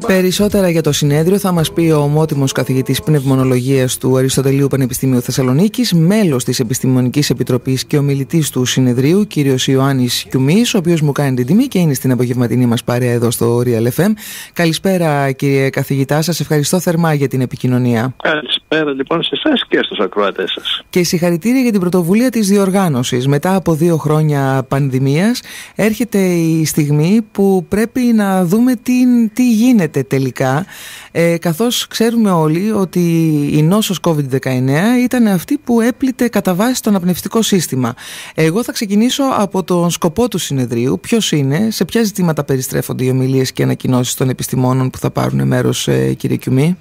Περισσότερα για το συνέδριο θα μας πει ο ομότιμος καθηγητής πνευμονολογίας του Αριστοτελείου Πανεπιστημίου Θεσσαλονίκης, μέλος της Επιστημονικής Επιτροπής και ομιλητής του συνεδρίου, κύριος Ιωάννης Κιουμής, ο οποίος μου κάνει την τιμή και είναι στην απογευματινή μας παρέα εδώ στο Real FM. Καλησπέρα κύριε καθηγητά, σας ευχαριστώ θερμά για την επικοινωνία. Καλησπέρα λοιπόν σε εσάς και στους ακροατές σας. Και συγχαρητήρια για την πρωτοβουλία της διοργάνωσης. Μετά από 2 χρόνια πανδημίας έρχεται η στιγμή που πρέπει να δούμε τι γίνεται τελικά, καθώς ξέρουμε όλοι ότι η νόσος COVID-19 ήταν αυτή που έπλητε κατά βάση το αναπνευστικό σύστημα. Εγώ θα ξεκινήσω από τον σκοπό του συνεδρίου. Ποιος είναι, σε ποια ζητήματα περιστρέφονται οι ομιλίες και ανακοινώσεις των επιστημόνων που θα πάρουν μέρος, κύριε Κιουμή?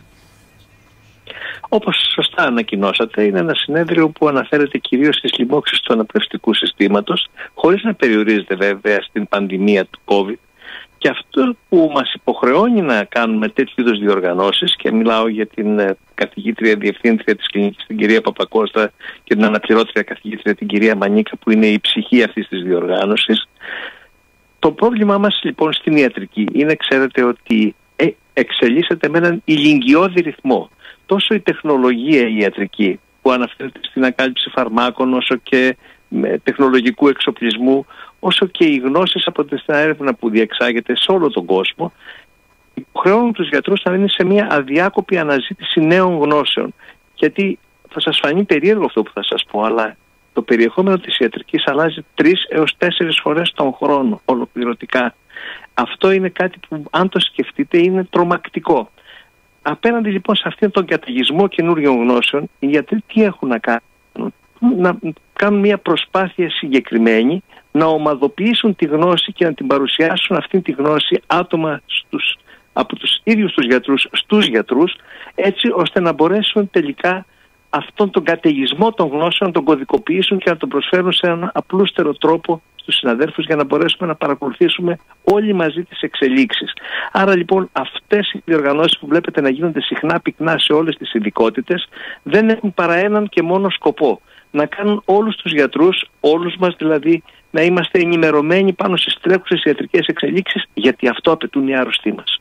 Όπως σωστά ανακοινώσατε, είναι ένα συνέδριο που αναφέρεται κυρίως στις λοιμώξεις του αναπνευστικού συστήματος, χωρίς να περιορίζεται βέβαια στην πανδημία του COVID. Και αυτό που μας υποχρεώνει να κάνουμε τέτοιου είδους διοργανώσεις, και μιλάω για την καθηγήτρια διευθύντρια της κλινικής την κυρία Παπακώστα και την αναπληρώτρια καθηγήτρια την κυρία Μανίκα, που είναι η ψυχή αυτής της διοργάνωσης. Το πρόβλημά μας λοιπόν στην ιατρική είναι, ξέρετε, ότι εξελίσσεται με έναν ηλικιώδη ρυθμό. Τόσο η τεχνολογία η ιατρική που αναφέρεται στην ανακάλυψη φαρμάκων, όσο και τεχνολογικού εξοπλισμού, όσο και οι γνώσεις από την έρευνα που διεξάγεται σε όλο τον κόσμο, υποχρεώνουν τους γιατρούς να είναι σε μια αδιάκοπη αναζήτηση νέων γνώσεων. Γιατί θα σας φανεί περίεργο αυτό που θα σας πω, αλλά το περιεχόμενο της ιατρικής αλλάζει 3 έως 4 φορές τον χρόνο ολοκληρωτικά. Αυτό είναι κάτι που, αν το σκεφτείτε, είναι τρομακτικό. Απέναντι λοιπόν σε αυτόν τον καταιγισμό καινούριων γνώσεων, οι γιατροί τι έχουν να κάνουν? Να κάνουν μια προσπάθεια συγκεκριμένη, να ομαδοποιήσουν τη γνώση και να την παρουσιάσουν αυτή τη γνώση άτομα από τους ίδιους τους γιατρούς στους γιατρούς, έτσι ώστε να μπορέσουν τελικά αυτόν τον καταιγισμό των γνώσεων να τον κωδικοποιήσουν και να τον προσφέρουν σε έναν απλούστερο τρόπο στους συναδέλφους, για να μπορέσουμε να παρακολουθήσουμε όλοι μαζί τις εξελίξεις. Άρα λοιπόν αυτές οι διοργανώσεις που βλέπετε να γίνονται συχνά πυκνά σε όλες τις ειδικότητες δεν έχουν παρά έναν και μόνο σκοπό: να κάνουν όλους τους γιατρούς, όλους μας δηλαδή, να είμαστε ενημερωμένοι πάνω στις τρέχουσες ιατρικές εξελίξεις, γιατί αυτό απαιτούν οι άρρωστοι μας.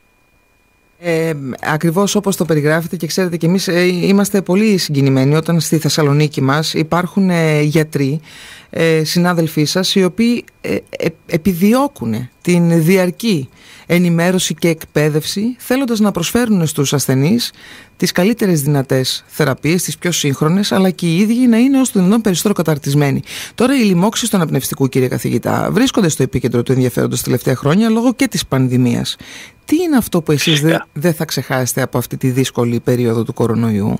Ακριβώς όπως το περιγράφετε, και ξέρετε και εμείς είμαστε πολύ συγκινημένοι όταν στη Θεσσαλονίκη μας υπάρχουν γιατροί, συνάδελφοί σας, οι οποίοι επιδιώκουν την διαρκή ενημέρωση και εκπαίδευση, θέλοντας να προσφέρουν στους ασθενείς τις καλύτερες δυνατές θεραπείες, τις πιο σύγχρονες, αλλά και οι ίδιοι να είναι όσο το δυνατόν περισσότερο καταρτισμένοι. Τώρα, οι λοιμώξεις του αναπνευστικού, κύριε καθηγητά, βρίσκονται στο επίκεντρο του ενδιαφέροντος τα τελευταία χρόνια λόγω και της πανδημίας. Τι είναι αυτό που εσείς δεν θα ξεχάσετε από αυτή τη δύσκολη περίοδο του κορονοϊού?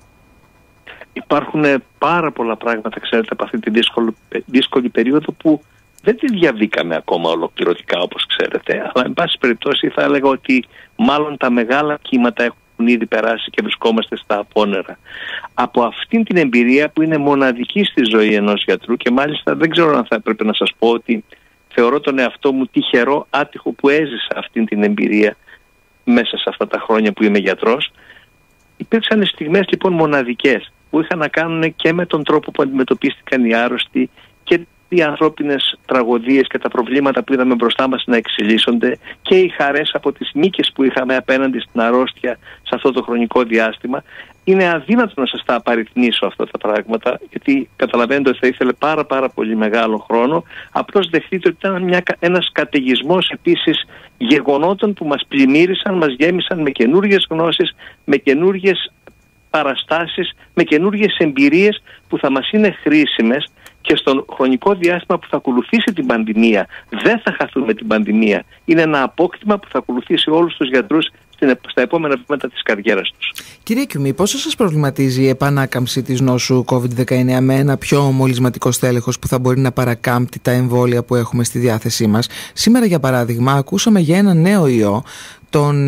Υπάρχουν πάρα πολλά πράγματα, ξέρετε, από αυτή τη δύσκολη περίοδο που δεν τη διαβήκαμε ακόμα ολοκληρωτικά, όπως ξέρετε, αλλά εν πάση περιπτώσει θα έλεγα ότι μάλλον τα μεγάλα κύματα έχουν ήδη περάσει και βρισκόμαστε στα απόνερα. Από αυτήν την εμπειρία που είναι μοναδική στη ζωή ενός γιατρού, και μάλιστα δεν ξέρω αν θα έπρεπε να σας πω ότι θεωρώ τον εαυτό μου τυχερό, άτυχο που έζησα αυτήν την εμπειρία μέσα σε αυτά τα χρόνια που είμαι γιατρός. Υπήρξαν στιγμές λοιπόν μοναδικές που είχαν να κάνουν και με τον τρόπο που αντιμετωπίστηκαν οι άρρωστοι και οι ανθρώπινες τραγωδίες και τα προβλήματα που είδαμε μπροστά μας να εξελίσσονται, και οι χαρές από τις νίκες που είχαμε απέναντι στην αρρώστια σε αυτό το χρονικό διάστημα. Είναι αδύνατο να σας τα απαριθμίσω αυτά τα πράγματα, γιατί καταλαβαίνετε ότι θα ήθελε πάρα πολύ μεγάλο χρόνο. Απλώς δεχτείτε ότι ήταν ένας καταιγισμός επίσης γεγονότων που μας πλημμύρισαν, μας γέμισαν με καινούργιες γνώσεις, με καινούργιες παραστάσεις, με καινούργιες εμπειρίες που θα μας είναι χρήσιμες και στον χρονικό διάστημα που θα ακολουθήσει την πανδημία. Δεν θα χαθούμε την πανδημία. Είναι ένα απόκτημα που θα ακολουθήσει όλους τους γιατρούς στα επόμενα βήματα της καριέρας τους. Κύριε Κιουμή, πόσο σας προβληματίζει η επανάκαμψη της νόσου COVID-19 με ένα πιο μολυσματικό στέλεχος που θα μπορεί να παρακάμπτει τα εμβόλια που έχουμε στη διάθεσή μας? Σήμερα, για παράδειγμα, ακούσαμε για ένα νέο ιό, τον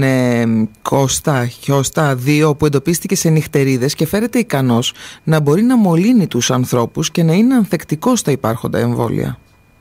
Χιώστα 2, που εντοπίστηκε σε νυχτερίδες και φέρεται ικανός να μπορεί να μολύνει τους ανθρώπους και να είναι ανθεκτικός στα υπάρχοντα εμβόλια.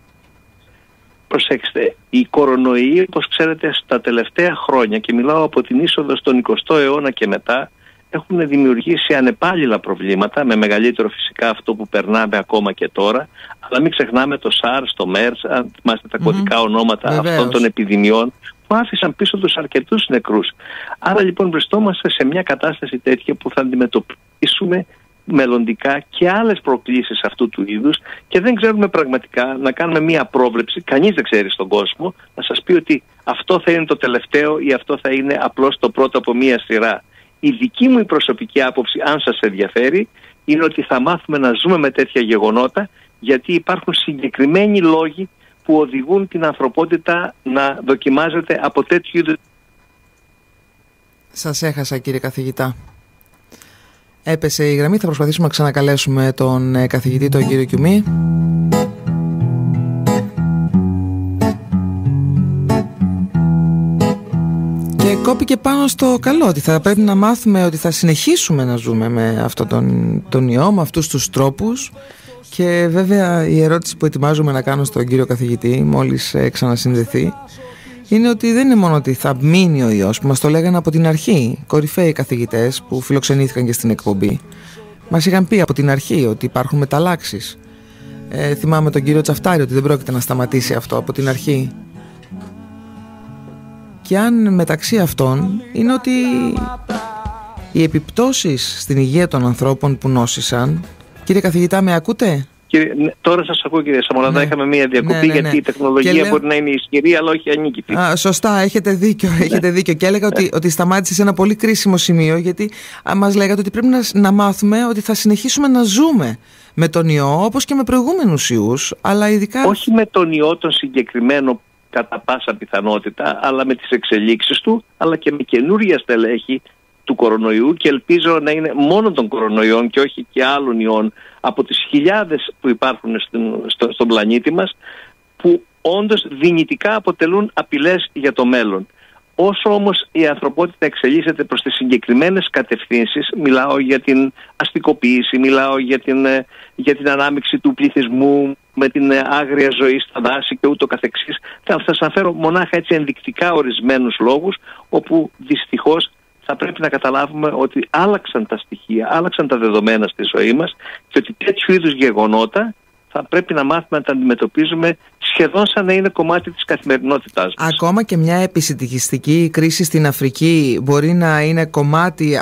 Προσέξτε, οι κορονοϊοί, όπως ξέρετε, στα τελευταία χρόνια, και μιλάω από την είσοδο στον 20ο αιώνα και μετά, έχουν δημιουργήσει ανεπάλληλα προβλήματα, με μεγαλύτερο φυσικά αυτό που περνάμε ακόμα και τώρα, αλλά μην ξεχνάμε το SARS, το MERS, αν θυμάστε τα κωδικά ονόματα αυτών των επιδημιών, που άφησαν πίσω τους αρκετούς νεκρούς. Άρα λοιπόν βρισκόμαστε σε μια κατάσταση τέτοια που θα αντιμετωπίσουμε μελλοντικά και άλλες προκλήσεις αυτού του είδους και δεν ξέρουμε πραγματικά να κάνουμε μια πρόβλεψη, κανείς δεν ξέρει στον κόσμο, να σας πει ότι αυτό θα είναι το τελευταίο ή αυτό θα είναι απλώς το πρώτο από μια σειρά. Η δική μου η προσωπική άποψη, αν σας ενδιαφέρει, είναι ότι θα μάθουμε να ζούμε με τέτοια γεγονότα, γιατί υπάρχουν συγκεκριμένοι λόγοι που οδηγούν την ανθρωπότητα να δοκιμάζεται από τέτοιου είδους. Σας έχασα, κύριε καθηγητά. Έπεσε η γραμμή, θα προσπαθήσουμε να ξανακαλέσουμε τον καθηγητή, τον κύριο Κιουμή. Και κόπηκε πάνω στο καλό, ότι θα πρέπει να μάθουμε ότι θα συνεχίσουμε να ζούμε με αυτόν τον ιό, με αυτούς τους τρόπους. Και βέβαια η ερώτηση που ετοιμάζομαι να κάνω στον κύριο καθηγητή, μόλις ξανασυνδεθεί, είναι ότι δεν είναι μόνο ότι θα μείνει ο ιός, που μας το λέγανε από την αρχή. Κορυφαίοι καθηγητές που φιλοξενήθηκαν και στην εκπομπή μας είχαν πει από την αρχή ότι υπάρχουν μεταλλάξεις. Θυμάμαι τον κύριο Τσαφτάρη ότι δεν πρόκειται να σταματήσει αυτό από την αρχή. Και αν μεταξύ αυτών είναι ότι οι επιπτώσεις στην υγεία των ανθρώπων που νόσησαν. Κύριε καθηγητά, με ακούτε? Τώρα σας ακούω, κύριε Σαμολαδά, είχαμε μία διακοπή γιατί η τεχνολογία μπορεί να είναι ισχυρή αλλά όχι ανίκητη. Σωστά, έχετε δίκιο, έχετε δίκιο. Και έλεγα ότι σταμάτησε σε ένα πολύ κρίσιμο σημείο, γιατί μας λέγατε ότι πρέπει να μάθουμε ότι θα συνεχίσουμε να ζούμε με τον ιό, όπως και με προηγούμενους ιούς, αλλά ειδικά... Όχι με τον ιό τον συγκεκριμένο κατά πάσα πιθανότητα, αλλά με τις εξελίξεις του, αλλά και με καινούργια στελέχη του κορονοϊού, και ελπίζω να είναι μόνο των κορονοϊών και όχι και άλλων ιών από τις χιλιάδες που υπάρχουν στον πλανήτη μας, που όντως δυνητικά αποτελούν απειλές για το μέλλον. Όσο όμως η ανθρωπότητα εξελίσσεται προς τις συγκεκριμένες κατευθύνσεις, μιλάω για την αστικοποίηση, μιλάω για την ανάμειξη του πληθυσμού με την άγρια ζωή στα δάση και ούτω καθεξής, θα σας αναφέρω μονάχα έτσι ενδεικτικά ορισμένους λόγους, όπου δυστυχώς θα πρέπει να καταλάβουμε ότι άλλαξαν τα στοιχεία, άλλαξαν τα δεδομένα στη ζωή μας και ότι τέτοιου είδους γεγονότα θα πρέπει να μάθουμε να τα αντιμετωπίζουμε σχεδόν σαν να είναι κομμάτι της καθημερινότητάς μας. Ακόμα και μια επισιτικιστική κρίση στην Αφρική μπορεί να είναι κομμάτι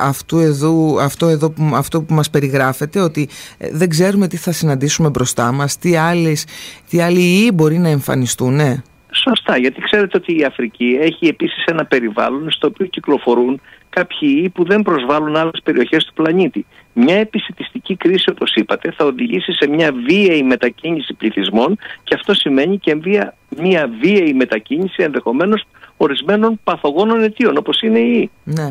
αυτό που μας περιγράφεται, ότι δεν ξέρουμε τι θα συναντήσουμε μπροστά μας, τι άλλοι ιοί μπορεί να εμφανιστούν, ναι. Σωστά, γιατί ξέρετε ότι η Αφρική έχει επίσης ένα περιβάλλον στο οποίο κυκλοφορούν κάποιοι ιοί που δεν προσβάλλουν άλλες περιοχές του πλανήτη. Μια επισιτιστική κρίση, όπως είπατε, θα οδηγήσει σε μια βίαιη μετακίνηση πληθυσμών, και αυτό σημαίνει και μια βίαιη μετακίνηση ενδεχομένως ορισμένων παθογόνων αιτίων, όπως είναι οι ιοί. Ναι.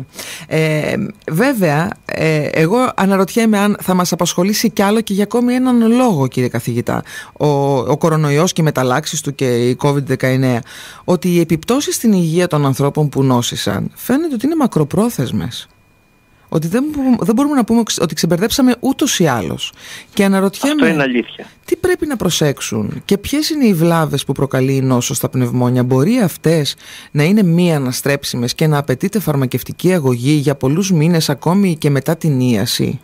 Βέβαια, εγώ αναρωτιέμαι αν θα μας απασχολήσει κι άλλο και για ακόμη έναν λόγο, κύριε καθηγητά, ο κορονοϊός και οι μεταλλάξεις του και η COVID-19, ότι οι επιπτώσεις στην υγεία των ανθρώπων που νόσησαν φαίνεται ότι είναι μακροπρόθεσμες. Ότι δεν μπορούμε να πούμε ότι ξεμπερδέψαμε ούτως ή άλλως. Και αναρωτιέμαι, αυτό είναι αλήθεια. Τι πρέπει να προσέξουν και ποιες είναι οι βλάβες που προκαλεί η νόσο στα πνευμόνια. Μπορεί αυτές να είναι μη αναστρέψιμες και να απαιτείται φαρμακευτική αγωγή για πολλούς μήνες ακόμη και μετά την ίαση?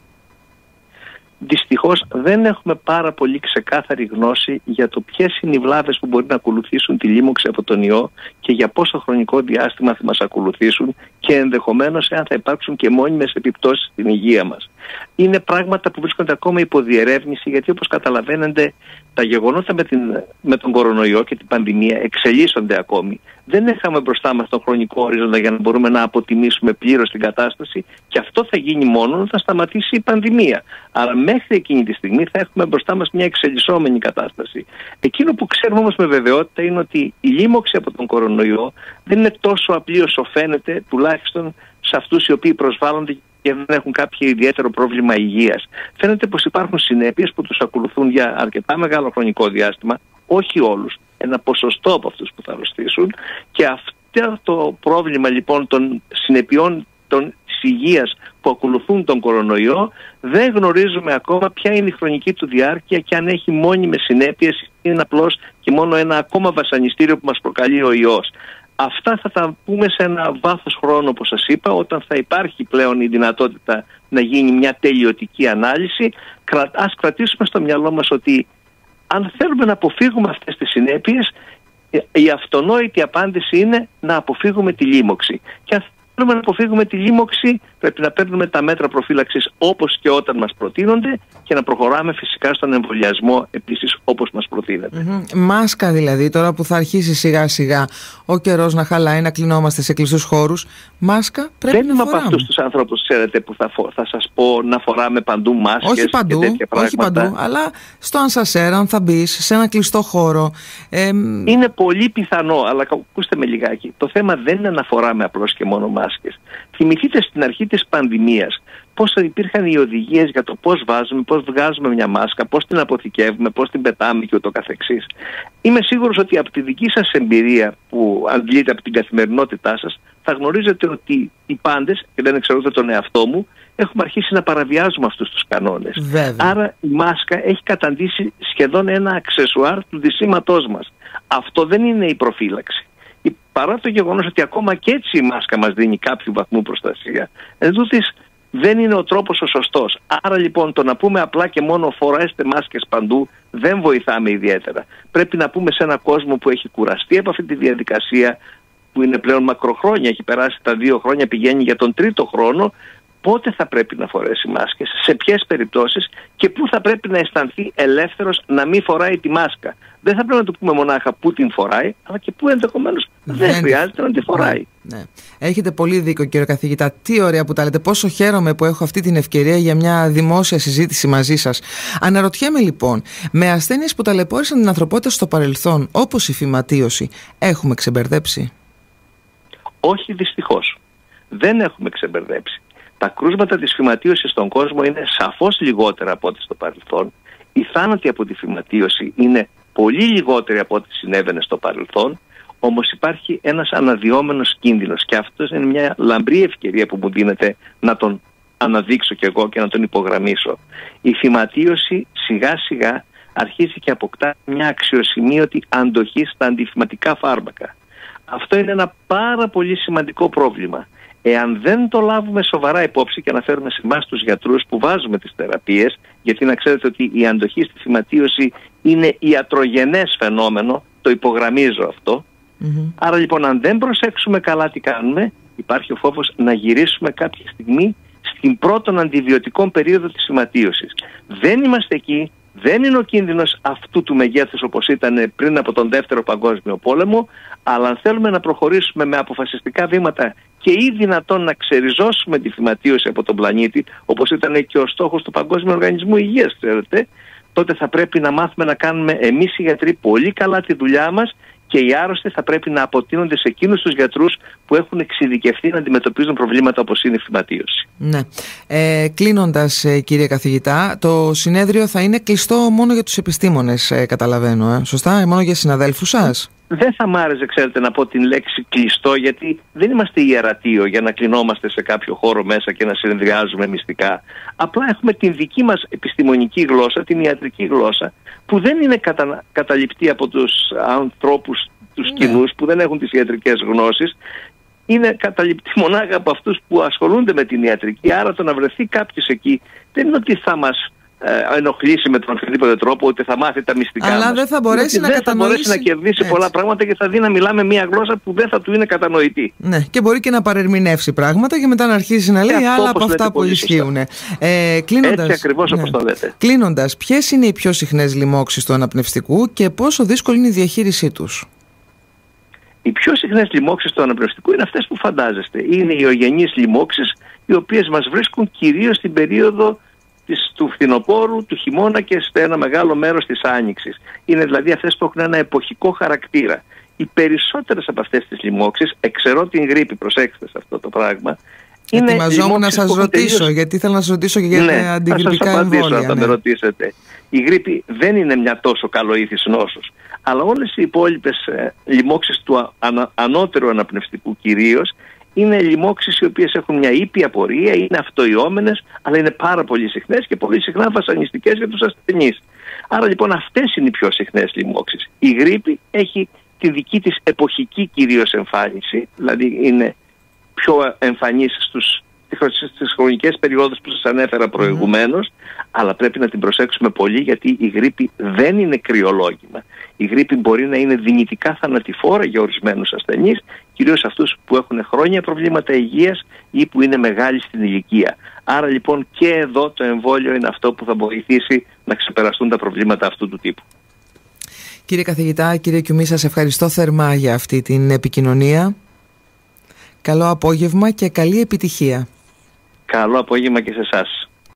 Δυστυχώς δεν έχουμε πάρα πολύ ξεκάθαρη γνώση για το ποιες είναι οι βλάβες που μπορεί να ακολουθήσουν τη λίμωξη από τον ιό και για πόσο χρονικό διάστημα θα μας ακολουθήσουν, και ενδεχομένως αν θα υπάρξουν και μόνιμες επιπτώσεις στην υγεία μας. Είναι πράγματα που βρίσκονται ακόμα υπό διερεύνηση, γιατί όπως καταλαβαίνετε τα γεγονότα με τον κορονοϊό και την πανδημία εξελίσσονται ακόμη. Δεν είχαμε μπροστά μας τον χρονικό ορίζοντα για να μπορούμε να αποτιμήσουμε πλήρως την κατάσταση, και αυτό θα γίνει μόνο όταν σταματήσει η πανδημία. Άρα μέχρι εκείνη τη στιγμή θα έχουμε μπροστά μας μια εξελισσόμενη κατάσταση. Εκείνο που ξέρουμε όμως με βεβαιότητα είναι ότι η λίμωξη από τον κορονοϊό δεν είναι τόσο απλή όσο φαίνεται, τουλάχιστον σε αυτούς οι οποίοι προσβάλλονται και δεν έχουν κάποιο ιδιαίτερο πρόβλημα υγείας. Φαίνεται πως υπάρχουν συνέπειες που τους ακολουθούν για αρκετά μεγάλο χρονικό διάστημα, όχι όλους, ένα ποσοστό από αυτούς που θα αρρωστήσουν, και αυτό το πρόβλημα λοιπόν των συνεπειών της υγείας που ακολουθούν τον κορονοϊό δεν γνωρίζουμε ακόμα ποια είναι η χρονική του διάρκεια και αν έχει μόνιμες συνέπειες, είναι απλώς και μόνο ένα ακόμα βασανιστήριο που μας προκαλεί ο ιός. Αυτά θα τα πούμε σε ένα βάθος χρόνου, όπως σας είπα, όταν θα υπάρχει πλέον η δυνατότητα να γίνει μια τελειωτική ανάλυση. Ας κρατήσουμε στο μυαλό μας ότι αν θέλουμε να αποφύγουμε αυτές τις συνέπειες, η αυτονόητη απάντηση είναι να αποφύγουμε τη λίμωξη. Και αν θέλουμε να αποφύγουμε τη λίμωξη, πρέπει να παίρνουμε τα μέτρα προφύλαξης όπως και όταν μας προτείνονται και να προχωράμε φυσικά στον εμβολιασμό επίσης όπως μας προτείνεται. Μάσκα δηλαδή, τώρα που θα αρχίσει σιγά σιγά ο καιρός να χαλάει, να κλεινόμαστε σε κλειστούς χώρους, μάσκα πρέπει να φοράμε. Δεν είμαι από αυτούς τους ανθρώπους, ξέρετε, που θα σας πω να φοράμε παντού μάσκες. Όχι παντού, και τέτοια πράγματα. όχι παντού, αλλά στο ανσασέρ, αν θα μπεις σε ένα κλειστό χώρο. Είναι πολύ πιθανό, αλλά ακούστε με λιγάκι. Το θέμα δεν είναι να φοράμε απλώς και μόνο μάσκες. Θυμηθείτε στην αρχή της πανδημίας πώς υπήρχαν οι οδηγίες για το πώς βάζουμε, πώς βγάζουμε μια μάσκα, πώς την αποθηκεύουμε, πώς την πετάμε και ούτω καθεξής. Είμαι σίγουρος ότι από τη δική σας εμπειρία που αντλείτε από την καθημερινότητά σας, θα γνωρίζετε ότι οι πάντες, και δεν ξέρω ούτε τον εαυτό μου, έχουμε αρχίσει να παραβιάζουμε αυτούς τους κανόνες. Βέβαια. Άρα η μάσκα έχει καταντήσει σχεδόν ένα αξεσουάρ του ντυσίματός μας. Αυτό δεν είναι η προφύλαξη. Παρά το γεγονός ότι ακόμα και έτσι η μάσκα μας δίνει κάποιο βαθμό προστασία, εντούτοις δεν είναι ο τρόπος ο σωστός. Άρα λοιπόν το να πούμε απλά και μόνο φορέστε μάσκες παντού δεν βοηθάμε ιδιαίτερα. Πρέπει να πούμε σε έναν κόσμο που έχει κουραστεί από αυτή τη διαδικασία, που είναι πλέον μακροχρόνια, έχει περάσει τα 2 χρόνια, πηγαίνει για τον 3ο χρόνο, πότε θα πρέπει να φορέσει μάσκες, σε ποιες περιπτώσεις και πού θα πρέπει να αισθανθεί ελεύθερος να μην φοράει τη μάσκα. Δεν θα πρέπει να του πούμε μονάχα πού την φοράει, αλλά και πού ενδεχομένως δεν χρειάζεται να τη φοράει. Ναι. Έχετε πολύ δίκιο, κύριε καθηγητά. Τι ωραία που τα λέτε. Πόσο χαίρομαι που έχω αυτή την ευκαιρία για μια δημόσια συζήτηση μαζί σας. Αναρωτιέμαι λοιπόν, με ασθένειες που ταλαιπώρησαν την ανθρωπότητα στο παρελθόν, όπως η φυματίωση, έχουμε ξεμπερδέψει? Όχι, δυστυχώς. Δεν έχουμε ξεμπερδέψει. Τα κρούσματα της φυματίωσης στον κόσμο είναι σαφώς λιγότερα από ό,τι στο παρελθόν. Οι θάνατοι από τη φυματίωση είναι πολύ λιγότεροι από ό,τι συνέβαινε στο παρελθόν. Όμως υπάρχει ένας αναδυόμενος κίνδυνος και αυτός είναι μια λαμπρή ευκαιρία που μου δίνεται να τον αναδείξω κι εγώ και να τον υπογραμμίσω. Η φυματίωση σιγά σιγά αρχίζει και αποκτά μια αξιοσημείωτη αντοχή στα αντιφυματικά φάρμακα. Αυτό είναι ένα πάρα πολύ σημαντικό πρόβλημα. Εάν δεν το λάβουμε σοβαρά υπόψη και αναφέρουμε σε εμάς τους γιατρούς που βάζουμε τις θεραπείες, γιατί να ξέρετε ότι η αντοχή στη φυματίωση είναι ιατρογενές φαινόμενο, το υπογραμμίζω αυτό. Άρα λοιπόν αν δεν προσέξουμε καλά τι κάνουμε, υπάρχει ο φόβος να γυρίσουμε κάποια στιγμή στην πρώτον αντιβιωτικών περίοδο της φυματίωσης. Δεν είμαστε εκεί, δεν είναι ο κίνδυνος αυτού του μεγέθους όπως ήταν πριν από τον Δεύτερο Παγκόσμιο Πόλεμο, αλλά αν θέλουμε να προχωρήσουμε με αποφασιστικά βήματα και ή δυνατόν να ξεριζώσουμε τη φυματίωση από τον πλανήτη, όπως ήταν και ο στόχος του Παγκόσμιου Οργανισμού Υγείας, ξέρετε, τότε θα πρέπει να μάθουμε να κάνουμε εμείς οι γιατροί πολύ καλά τη δουλειά μας και οι άρρωστοι θα πρέπει να αποτείνονται σε εκείνους τους γιατρούς που έχουν εξειδικευτεί να αντιμετωπίζουν προβλήματα όπως είναι η φυματίωση. Ναι. Κλείνοντας, κύριε καθηγητά, το συνέδριο θα είναι κλειστό μόνο για τους επιστήμονες, καταλαβαίνω, σωστά, μόνο για συναδέλφους σας? Δεν θα μ' άρεσε, ξέρετε, να πω την λέξη κλειστό, γιατί δεν είμαστε ιερατείο για να κλεινόμαστε σε κάποιο χώρο μέσα και να συνεδριάζουμε μυστικά. Απλά έχουμε την δική μας επιστημονική γλώσσα, την ιατρική γλώσσα, που δεν είναι καταληπτή από τους ανθρώπους, τους κοινούς, που δεν έχουν τις ιατρικές γνώσεις. Είναι καταληπτή μονάχα από αυτούς που ασχολούνται με την ιατρική. Άρα το να βρεθεί κάποιος εκεί δεν είναι ότι θα μας ενοχλήσει με τον οποιοδήποτε τρόπο, ούτε θα μάθει τα μυστικά μας. Αλλά δεν θα μπορέσει να κατανοήσει. Θα μπορέσει να κερδίσει πολλά πράγματα και θα δει να μιλάμε μια γλώσσα που δεν θα του είναι κατανοητή. Ναι, και μπορεί και να παρερμηνεύσει πράγματα και μετά να αρχίσει να λέει άλλα από αυτά που ισχύουν. Έτσι ακριβώς όπως το λέτε. Κλείνοντας, ποιες είναι οι πιο συχνές λοιμώξεις του αναπνευστικού και πόσο δύσκολη είναι η διαχείρισή τους? Οι πιο συχνές λοιμώξεις του αναπνευστικού είναι αυτές που φαντάζεστε. Είναι οι ογενείς λοιμώξεις, οι οποίες μας βρίσκουν κυρίως στην περίοδο του φθινοπόρου, του χειμώνα και σε ένα μεγάλο μέρος της άνοιξης. Είναι δηλαδή αυτές που έχουν ένα εποχικό χαρακτήρα. Οι περισσότερες από αυτές τις λοιμώξεις, εξαιρώ την γρίπη, προσέξτε σε αυτό το πράγμα, είναι ετοιμαζόμουν να σας ρωτήσω, γιατί ήθελα να σας ρωτήσω και για τα αντιγρυπικά εμβόλια. Θα με ρωτήσετε. Η γρίπη δεν είναι μια τόσο καλοήθης νόσος, αλλά όλες οι υπόλοιπες λοιμώξεις του ανώτερου αναπνευστικού κυρίως είναι λοιμώξεις οι οποίες έχουν μια ήπια πορεία, είναι αυτοϊόμενες, αλλά είναι πάρα πολύ συχνές και πολύ συχνά βασανιστικές για τους ασθενείς. Άρα λοιπόν αυτές είναι οι πιο συχνές λοιμώξεις. Η γρίπη έχει τη δική της εποχική κυρίως εμφάνιση, δηλαδή είναι πιο εμφανής στους στις χρονικές περιόδους που σας ανέφερα προηγουμένως, αλλά πρέπει να την προσέξουμε πολύ, γιατί η γρίπη δεν είναι κρυολόγημα. Η γρίπη μπορεί να είναι δυνητικά θανατηφόρα για ορισμένους ασθενείς, κυρίως αυτούς που έχουν χρόνια προβλήματα υγείας ή που είναι μεγάλοι στην ηλικία. Άρα λοιπόν και εδώ το εμβόλιο είναι αυτό που θα βοηθήσει να ξεπεραστούν τα προβλήματα αυτού του τύπου. Κύριε καθηγητά, κύριε Κιουμί, σας ευχαριστώ θερμά για αυτή την επικοινωνία. Καλό απόγευμα και καλή επιτυχία. Καλό απόγευμα και σε εσάς.